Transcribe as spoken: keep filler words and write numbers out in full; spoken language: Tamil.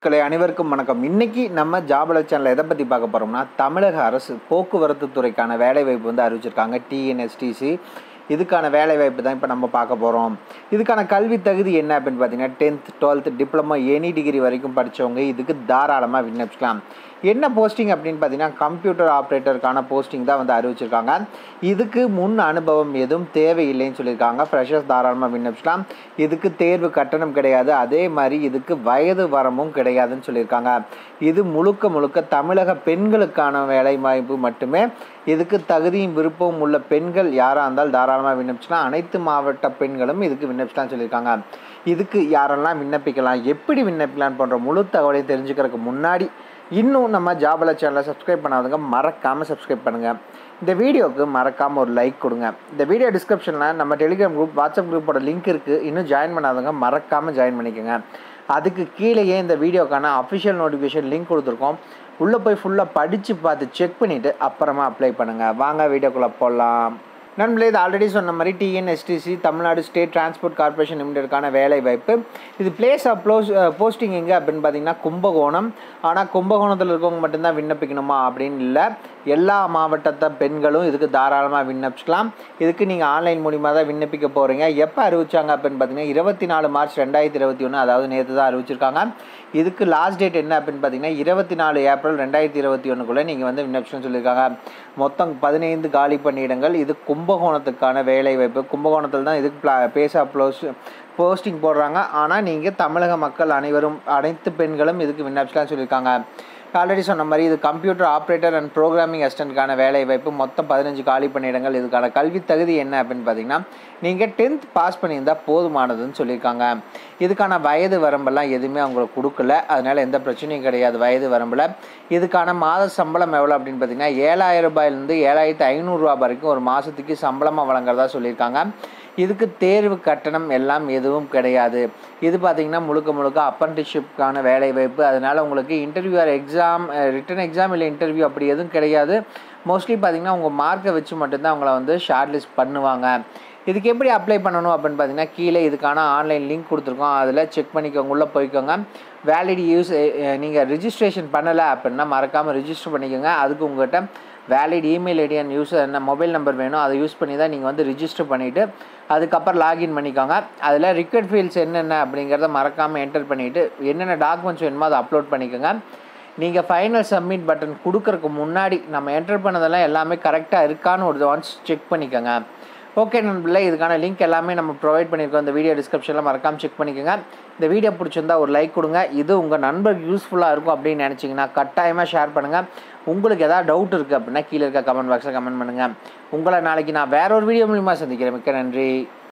கலை அனைவருக்கும் வணக்கம். இன்னைக்கு நம்ம ஜாப் அலர்ட் சேனல்ல எதை பற்றி பார்க்க போகிறோம்னா, தமிழக அரசு போக்குவரத்து துறைக்கான வேலைவாய்ப்பு வந்து அறிவிச்சிருக்காங்க. டிஎன்எஸ்டிசி இதுக்கான வேலைவாய்ப்பு தான் இப்போ நம்ம பார்க்க போகிறோம். இதுக்கான கல்வி தகுதி என்ன அப்படின்னு பார்த்தீங்கன்னா, tenth twelfth diploma any degree வரைக்கும் படித்தவங்க இதுக்கு தாராளமாக விண்ணப்பிக்கலாம். என்ன போஸ்டிங் அப்படின்னு பார்த்தீங்கன்னா, கம்ப்யூட்டர் ஆப்ரேட்டருக்கான போஸ்டிங் தான் வந்து அறிவிச்சிருக்காங்க. இதுக்கு முன் அனுபவம் எதுவும் தேவையில்லைன்னு சொல்லியிருக்காங்க. ஃப்ரெஷர்ஸ் தாராளமாக விண்ணப்பிக்கலாம். இதுக்கு தேர்வு கட்டணம் கிடையாது. அதே மாதிரி இதுக்கு வயது வரம்பும் கிடையாதுன்னு சொல்லியிருக்காங்க. இது முழுக்க முழுக்க தமிழக பெண்களுக்கான வேலை வாய்ப்பு மட்டுமே. இதுக்கு தகுதியும் விருப்பமும் உள்ள பெண்கள் யாராக இருந்தாலும் தாராளமாக விண்ணப்பிக்கலாம். அனைத்து மாவட்ட பெண்களும் இதுக்கு விண்ணப்பிக்கலாம் சொல்லியிருக்காங்க. இதுக்கு யாரெல்லாம் விண்ணப்பிக்கலாம், எப்படி விண்ணப்பிக்கலான்னு போன்ற முழு தகவலையும் தெரிஞ்சுக்கிறதுக்கு முன்னாடி இன்னும் நம்ம ஜாப் அலர்ட் சேனலை சப்ஸ்கிரைப் பண்ணாதவங்க மறக்காமல் சப்ஸ்கிரைப் பண்ணுங்கள். இந்த வீடியோவுக்கு மறக்காமல் ஒரு லைக் கொடுங்க. இந்த வீடியோ டிஸ்கிரிப்ஷனில் நம்ம டெலிகிராம் குரூப் வாட்ஸ்அப் குரூப்போட லிங்க் இருக்குது. இன்னும் ஜாயின் பண்ணாதவங்க மறக்காமல் ஜாயின் பண்ணிக்கோங்க. அதுக்கு கீழேயே இந்த வீடியோக்கான அஃபிஷியல் நோட்டிஃபிகேஷன் லிங்க் கொடுத்துருக்கோம். உள்ளே போய் ஃபுல்லாக படித்து பார்த்து செக் பண்ணிவிட்டு அப்புறமா அப்ளை பண்ணுங்கள். வாங்க வீடியோக்குள்ளே போகலாம். நண்பர்களே, இது ஆல்ரெடி சொன்ன மாதிரி TNSTC Tamil Nadu state transport corporation லிமிடெடுக்கான வேலை வாய்ப்பு. இது பிளேஸ் ஆஃப் ப்ளோஸ் போஸ்டிங் எங்கே அப்படின்னு பார்த்தீங்கன்னா கும்பகோணம். ஆனால் கும்பகோணத்தில் இருக்கவங்க மட்டும்தான் விண்ணப்பிக்கணுமா அப்படின்னு இல்லை, எல்லா மாவட்டத்தை பெண்களும் இதுக்கு தாராளமாக விண்ணப்பிக்கலாம். இதுக்கு நீங்கள் ஆன்லைன் மூலிமா தான் விண்ணப்பிக்க போகிறீங்க. எப்போ அறிவிச்சாங்க அப்படின்னு பார்த்தீங்கன்னா இருபத்தி நாலு மார்ச் ரெண்டாயிரத்தி இருபத்தி ஒன்று அதாவது நேற்று தான் அறிவிச்சிருக்காங்க. இதுக்கு லாஸ்ட் டேட் என்ன அப்படின்னு பார்த்தீங்கன்னா இருபத்தி நாலு ஏப்ரல் ரெண்டாயிரத்தி இருபத்தி ஒன்றுக்குள்ளே நீங்கள் வந்து விண்ணப்பிச்சுன்னு சொல்லியிருக்காங்க. மொத்தம் பதினைந்து காலி பணியிடங்கள். இது கும்பகோணத்துக்கான வேலை வாய்ப்பு. கும்பகோணத்தில் தான் இதுக்கு பிளா பேஸ் ஆஃப் ப்ளோஸ் போஸ்டிங் போடுறாங்க. ஆனால் நீங்கள் தமிழக மக்கள் அனைவரும் அனைத்து பெண்களும் இதுக்கு விண்ணப்பிச்சலாம் சொல்லியிருக்காங்க. ஆல்ரெடி சொன்ன மாதிரி இது கம்ப்யூட்டர் ஆப்ரேட்டர் அண்ட் ப்ரோக்ராமிங் அசிஸ்டன்ட்கான வேலை வாய்ப்பு. மொத்தம் பதினஞ்சு காலி பணியிடங்கள். இதுக்கான கல்வி தகுதி என்ன அப்படின்னு பார்த்தீங்கன்னா, நீங்கள் டென்த் பாஸ் பண்ணியிருந்தால் போதுமானதுன்னு சொல்லியிருக்காங்க. இதுக்கான வயது வரம்பெல்லாம் எதுவுமே அவங்களுக்கு கொடுக்கல, அதனால் எந்த பிரச்சனையும் கிடையாது வயது வரம்பில். இதுக்கான மாத சம்பளம் எவ்வளோ அப்படின்னு பார்த்தீங்கன்னா ஏழாயிரம் ரூபாயிலேருந்து ஏழாயிரத்து ஐநூறுரூவா வரைக்கும் ஒரு மாதத்துக்கு சம்பளமாக வழங்குறதா சொல்லியிருக்காங்க. இதுக்கு தேர்வு கட்டணம் எல்லாம் எதுவும் கிடையாது. இது பார்த்திங்கன்னா முழுக்க முழுக்க அப்ரண்டிஸ்ஷிப்கான வேலை வாய்ப்பு. அதனால் உங்களுக்கு interview or exam written exam இல்லை இன்டர்வியூ அப்படி எதுவும் கிடையாது. மோஸ்ட்லி பார்த்திங்கன்னா உங்கள் மார்க்கை வச்சு மட்டும்தான் அவங்கள வந்து ஷார்ட் லிஸ்ட் பண்ணுவாங்க. இதுக்கு எப்படி அப்ளை பண்ணணும் அப்படின்னு பார்த்தீங்கன்னா கீழே இதுக்கான ஆன்லைன் லிங்க் கொடுத்துருக்கோம். அதில் செக் பண்ணிக்கோங்க, உள்ளே போய்க்கோங்க. வேலிட் யூஸ் நீங்கள் ரிஜிஸ்ட்ரேஷன் பண்ணலை அப்படின்னா மறக்காமல் ரிஜிஸ்டர் பண்ணிக்கோங்க. அதுக்கு உங்கள்கிட்ட valid email ID and use என்ன மொபைல் நம்பர் வேணும், அதை யூஸ் பண்ணி தான் நீங்கள் வந்து ரிஜிஸ்டர் பண்ணிவிட்டு அதுக்கப்புறம் லாகின் பண்ணிக்கோங்க. அதில் ரிக்வெஸ்ட் ஃபீல்ட்ஸ் என்னென்ன அப்படிங்கிறத மறக்காமல் என்டர் பண்ணிவிட்டு என்னென்ன டாக்குமெண்ட்ஸ் வேணுமோ அதை அப்லோட் பண்ணிக்கோங்க. நீங்கள் ஃபைனல் சப்மிட் பட்டன் கொடுக்குறக்கு முன்னாடி நம்ம என்டர் பண்ணதெல்லாம் எல்லாமே கரெக்டாக இருக்கான்னு ஒரு ஒன்ஸ் செக் பண்ணிக்கோங்க. ஓகே நண்பர்களே, இதுக்கான லிங்க் எல்லாமே நம்ம ப்ரொவைட் பண்ணியிருக்கோம். இந்த வீடியோ டிஸ்கிரிப்ஷனில் மறக்காமல் செக் பண்ணிக்கோங்க. இந்த வீடியோ பிடிச்சிருந்தா ஒரு லைக் கொடுங்க. இது உங்கள் நண்பருக்கு யூஸ்ஃபுல்லாக இருக்கும் அப்படின்னு நினச்சிங்கன்னா கட்டாயமாக ஷேர் பண்ணுங்கள். உங்களுக்கு எதாவது டவுட் இருக்குது அப்படின்னா கீழே இருக்க கமெண்ட் பாக்ஸில் கமெண்ட் பண்ணுங்கள். உங்களை நாளைக்கு நான் வேற ஒரு வீடியோ மூலிமா சந்திக்கிறேன். மிக்க நன்றி.